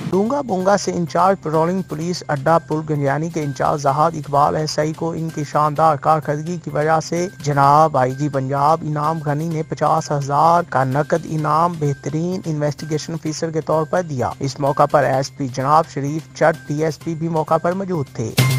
डूंगा बोंगा से in charge patrolling police अड्डा पुल गंजानी के इंचार्ज जहाद इकबाल एसआई को इनकी शानदार कारकर्दगी की वजह से जनाब आईजी पंजाब इनाम गनी ने 50,000 का नकद इनाम बेहतरीन इन्वेस्टिगेशन ऑफिसर के तौर पर दिया। इस मौका पर एसपी जनाब शरीफ चट डीएसपी भी मौका पर मौजूद थे।